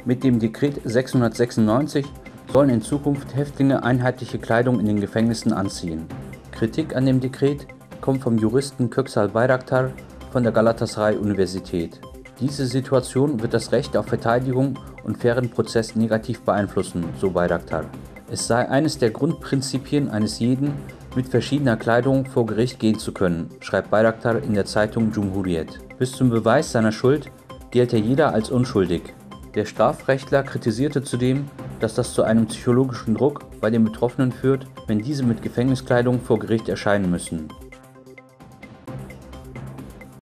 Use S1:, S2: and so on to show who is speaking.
S1: Mit dem Dekret 696 sollen in Zukunft Häftlinge einheitliche Kleidung in den Gefängnissen anziehen. Kritik an dem Dekret kommt vom Juristen Köksal Bayraktar von der Galatasaray-Universität. Diese Situation wird das Recht auf Verteidigung und fairen Prozess negativ beeinflussen, so Bayraktar. Es sei eines der Grundprinzipien eines jeden, mit verschiedener Kleidung vor Gericht gehen zu können, schreibt Bayraktar in der Zeitung Cumhuriyet. Bis zum Beweis seiner Schuld gelte jeder als unschuldig. Der Strafrechtler kritisierte zudem, dass das zu einem psychologischen Druck bei den Betroffenen führt, wenn diese mit Gefängniskleidung vor Gericht erscheinen müssen.